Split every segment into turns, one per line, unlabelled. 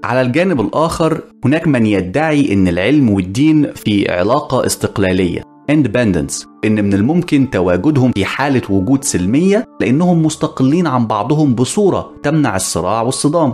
على الجانب الآخر هناك من يدعي أن العلم والدين في علاقة استقلالية independence، إن من الممكن تواجدهم في حالة وجود سلمية لأنهم مستقلين عن بعضهم بصورة تمنع الصراع والصدام.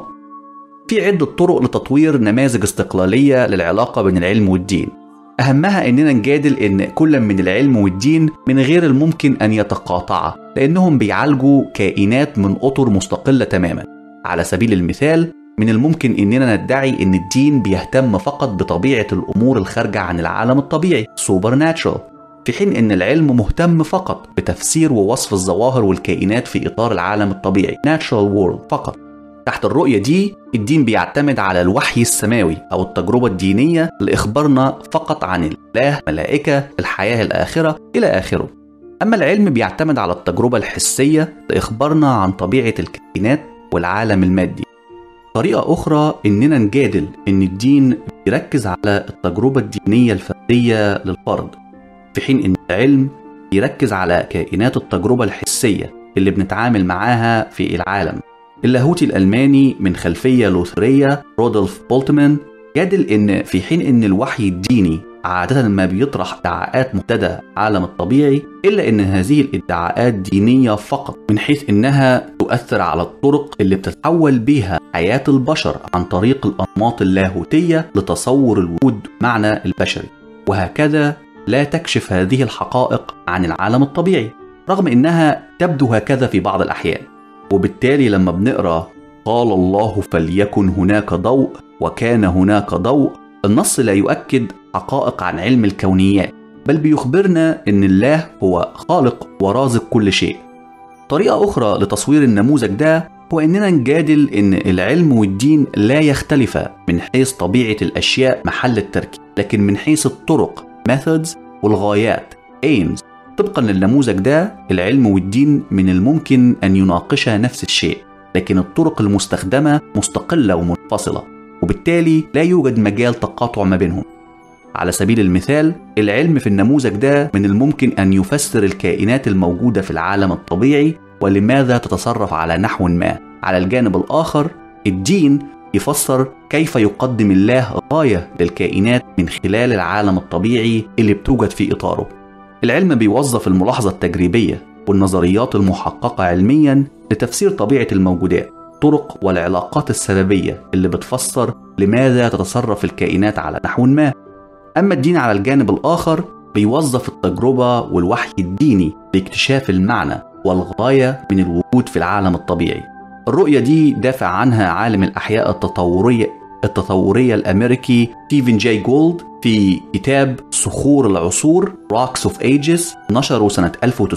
في عدة طرق لتطوير نماذج استقلالية للعلاقة بين العلم والدين، أهمها إننا نجادل إن كل من العلم والدين من غير الممكن أن يتقاطعا، لأنهم بيعالجوا كائنات من أطر مستقلة تماما. على سبيل المثال، من الممكن إننا ندعي إن الدين بيهتم فقط بطبيعة الأمور الخارجة عن العالم الطبيعي supernatural، في حين إن العلم مهتم فقط بتفسير ووصف الظواهر والكائنات في إطار العالم الطبيعي natural world فقط. تحت الرؤية دي الدين بيعتمد على الوحي السماوي أو التجربة الدينية لإخبارنا فقط عن الله، ملائكة، الحياة الآخرة إلى آخره. أما العلم بيعتمد على التجربة الحسية لإخبارنا عن طبيعة الكائنات والعالم المادي. طريقة أخرى إننا نجادل إن الدين بيركز على التجربة الدينية الفردية للفرد، في حين إن العلم بيركز على كائنات التجربة الحسية اللي بنتعامل معاها في العالم. اللاهوتي الألماني من خلفية لوثرية رودولف بولتمان جادل إن في حين إن الوحي الديني عادة ما بيطرح ادعاءات مبتدأ عالم الطبيعي، إلا إن هذه الادعاءات دينية فقط، من حيث إنها تؤثر على الطرق اللي بتتحول بيها حياة البشر عن طريق الأنماط اللاهوتية لتصور الوجود معنى البشري، وهكذا لا تكشف هذه الحقائق عن العالم الطبيعي رغم إنها تبدو هكذا في بعض الأحيان. وبالتالي لما بنقرأ قال الله فليكن هناك ضوء وكان هناك ضوء، النص لا يؤكد حقائق عن علم الكونيات، بل بيخبرنا إن الله هو خالق ورازق كل شيء. طريقة أخرى لتصوير النموذج ده هو إننا نجادل إن العلم والدين لا يختلفا من حيث طبيعة الأشياء محل التركيب، لكن من حيث الطرق methods والغايات aims. طبقا للنموذج ده العلم والدين من الممكن أن يناقشا نفس الشيء، لكن الطرق المستخدمة مستقلة ومنفصلة، وبالتالي لا يوجد مجال تقاطع ما بينهم. على سبيل المثال، العلم في النموذج ده من الممكن أن يفسر الكائنات الموجودة في العالم الطبيعي ولماذا تتصرف على نحو ما. على الجانب الآخر الدين يفسر كيف يقدم الله غاية للكائنات من خلال العالم الطبيعي اللي بتوجد في إطاره. العلم بيوظف الملاحظة التجريبية والنظريات المحققة علميا لتفسير طبيعة الموجودات، طرق والعلاقات السببية اللي بتفسر لماذا تتصرف الكائنات على نحو ما. أما الدين على الجانب الآخر بيوظف التجربة والوحي الديني لاكتشاف المعنى والغاية من الوجود في العالم الطبيعي. الرؤية دي دافع عنها عالم الأحياء التطورية الأمريكي ستيفن جاي جولد في كتاب صخور العصور Rocks of Ages نشره سنة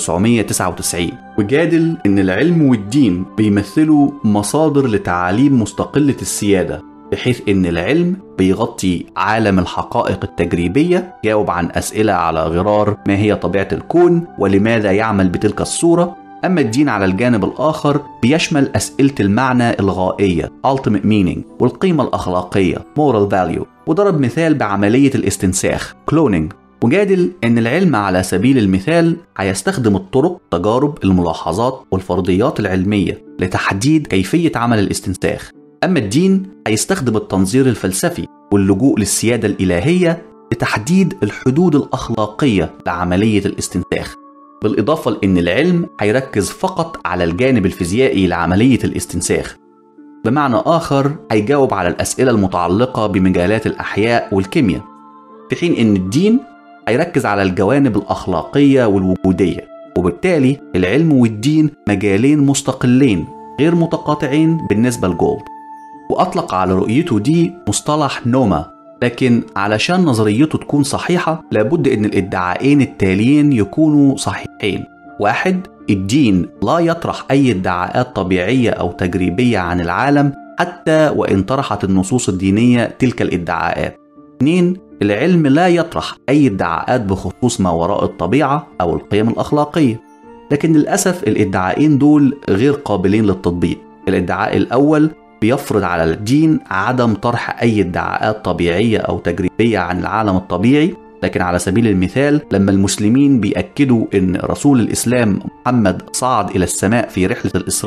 1999، وجادل إن العلم والدين بيمثلوا مصادر لتعاليم مستقلة السيادة، بحيث إن العلم بيغطي عالم الحقائق التجريبية، جاوب عن أسئلة على غرار ما هي طبيعة الكون ولماذا يعمل بتلك الصورة. أما الدين على الجانب الآخر بيشمل أسئلة المعنى الغائية ultimate meaning والقيمة الأخلاقية moral value، وضرب مثال بعملية الاستنساخ cloning، وجادل أن العلم على سبيل المثال هيستخدم الطرق، تجارب، الملاحظات والفرضيات العلمية لتحديد كيفية عمل الاستنساخ. أما الدين هيستخدم التنظير الفلسفي واللجوء للسيادة الإلهية لتحديد الحدود الأخلاقية لعملية الاستنساخ، بالإضافة لأن العلم هيركز فقط على الجانب الفيزيائي لعملية الاستنساخ. بمعنى آخر هيجاوب على الأسئلة المتعلقة بمجالات الأحياء والكيمياء، في حين أن الدين هيركز على الجوانب الأخلاقية والوجودية. وبالتالي العلم والدين مجالين مستقلين غير متقاطعين بالنسبة لجولد، وأطلق على رؤيته دي مصطلح نوما. لكن علشان نظريته تكون صحيحة لابد أن الادعاءين التاليين يكونوا صحيحين. 1، الدين لا يطرح أي ادعاءات طبيعية أو تجريبية عن العالم حتى وإن طرحت النصوص الدينية تلك الادعاءات. 2، العلم لا يطرح أي ادعاءات بخصوص ما وراء الطبيعة أو القيم الأخلاقية. لكن للأسف الادعاءين دول غير قابلين للتطبيق. الادعاء الأول بيفرض على الدين عدم طرح أي ادعاءات طبيعية أو تجريبية عن العالم الطبيعي. لكن على سبيل المثال لما المسلمين بيأكدوا أن رسول الإسلام محمد صعد إلى السماء في رحلة الإسراء،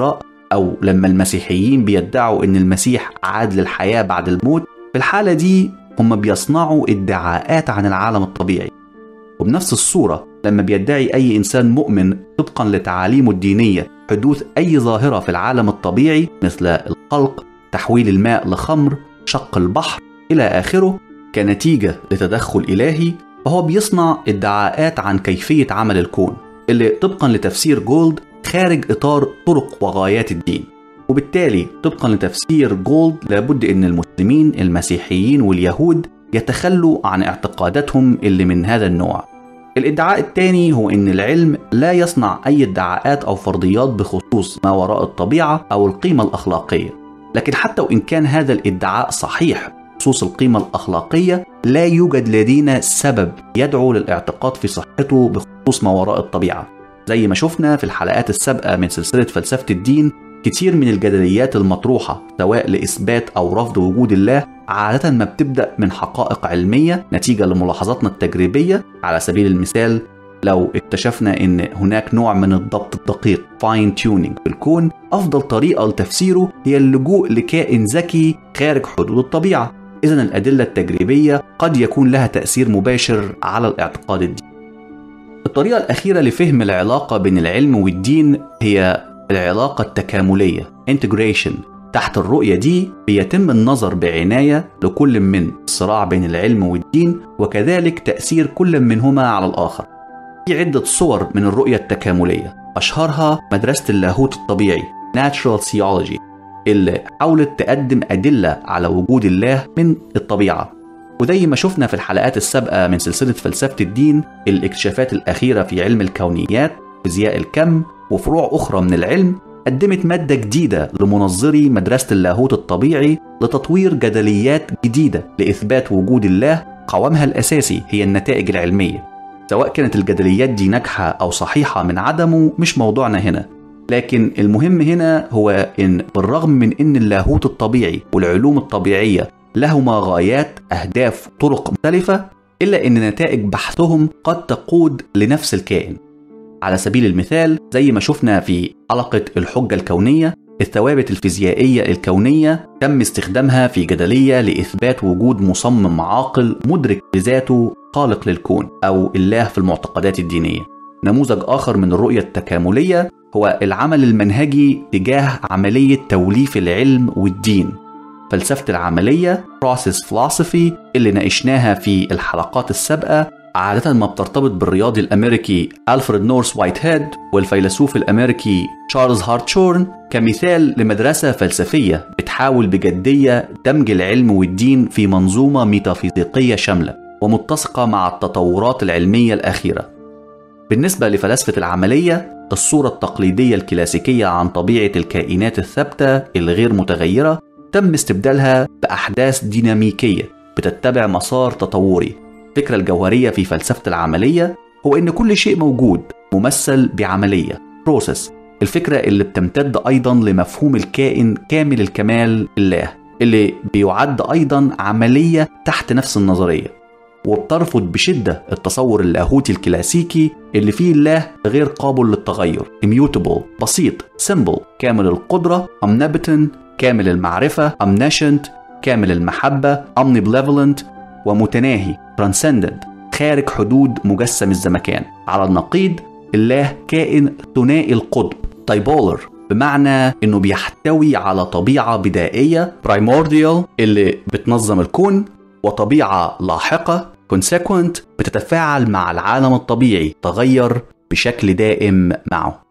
أو لما المسيحيين بيدعوا إن المسيح عاد للحياة بعد الموت، في الحالة دي هم بيصنعوا ادعاءات عن العالم الطبيعي. وبنفس الصورة لما بيدعي أي إنسان مؤمن طبقا لتعاليمه الدينية حدوث أي ظاهرة في العالم الطبيعي مثل الخلق، تحويل الماء لخمر، شق البحر إلى آخره كنتيجة لتدخل إلهي، فهو بيصنع ادعاءات عن كيفية عمل الكون اللي طبقا لتفسير جولد خارج إطار طرق وغايات الدين. وبالتالي طبقا لتفسير جولد لابد أن المسلمين المسيحيين واليهود يتخلوا عن اعتقاداتهم اللي من هذا النوع. الادعاء الثاني هو أن العلم لا يصنع أي ادعاءات أو فرضيات بخصوص ما وراء الطبيعة أو القيمة الأخلاقية، لكن حتى وإن كان هذا الادعاء صحيح بخصوص القيمة الأخلاقية، لا يوجد لدينا سبب يدعو للاعتقاد في صحته بخصوص ما وراء الطبيعة. زي ما شفنا في الحلقات السابقة من سلسلة فلسفة الدين، كتير من الجدليات المطروحة سواء لإثبات أو رفض وجود الله عادة ما بتبدأ من حقائق علمية نتيجة لملاحظاتنا التجريبية. على سبيل المثال، لو اكتشفنا ان هناك نوع من الضبط الدقيق fine tuning في الكون، افضل طريقة لتفسيره هي اللجوء لكائن ذكي خارج حدود الطبيعة. اذن الادلة التجريبية قد يكون لها تأثير مباشر على الاعتقاد الديني. الطريقة الأخيرة لفهم العلاقة بين العلم والدين هي العلاقة التكاملية integration. تحت الرؤية دي بيتم النظر بعناية لكل من الصراع بين العلم والدين، وكذلك تأثير كل منهما على الآخر. في عدة صور من الرؤية التكاملية، أشهرها مدرسة اللاهوت الطبيعي Natural Theology اللي حاولت تقدم أدلة على وجود الله من الطبيعة. وزي ما شفنا في الحلقات السابقة من سلسلة فلسفة الدين، الاكتشافات الأخيرة في علم الكونيات، فيزياء الكم وفروع أخرى من العلم قدمت مادة جديدة لمنظري مدرسة اللاهوت الطبيعي لتطوير جدليات جديدة لإثبات وجود الله قوامها الأساسي هي النتائج العلمية. سواء كانت الجدليات دي ناجحة أو صحيحة من عدمه مش موضوعنا هنا، لكن المهم هنا هو إن بالرغم من إن اللاهوت الطبيعي والعلوم الطبيعية لهما غايات، أهداف، طرق مختلفة، إلا إن نتائج بحثهم قد تقود لنفس الكائن. على سبيل المثال، زي ما شفنا في حلقة الحجة الكونية، الثوابت الفيزيائية الكونية تم استخدامها في جدلية لإثبات وجود مصمم عاقل مدرك بذاته خالق للكون أو الله في المعتقدات الدينية. نموذج آخر من الرؤية التكاملية هو العمل المنهجي تجاه عملية توليف العلم والدين، فلسفة العملية process philosophy اللي ناقشناها في الحلقات السابقة، عادة ما بترتبط بالرياضي الأمريكي ألفريد نورث وايتهيد والفيلسوف الأمريكي تشارلز هارتشورن كمثال لمدرسة فلسفية بتحاول بجدية دمج العلم والدين في منظومة ميتافيزيقية شاملة ومتسقة مع التطورات العلمية الأخيرة. بالنسبة لفلسفة العملية، الصورة التقليدية الكلاسيكية عن طبيعة الكائنات الثابتة الغير متغيرة تم استبدالها بأحداث ديناميكية بتتبع مسار تطوري. الفكرة الجوهرية في فلسفة العملية هو إن كل شيء موجود ممثل بعملية process، الفكرة اللي بتمتد أيضا لمفهوم الكائن كامل الكمال الله اللي بيعد أيضا عملية تحت نفس النظرية، وبترفض بشدة التصور اللاهوتي الكلاسيكي اللي فيه الله غير قابل للتغير immutable، بسيط simple، كامل القدرة omnipotent، كامل المعرفة omniscient، كامل المحبة omnibenevolent، ومتناهي transcendent، خارج حدود مجسم الزمكان. على النقيض، الله كائن ثنائي القطب tripolar، بمعنى انه بيحتوي على طبيعة بدائية primordial اللي بتنظم الكون، وطبيعة لاحقة consequent بتتفاعل مع العالم الطبيعي تغير بشكل دائم معه.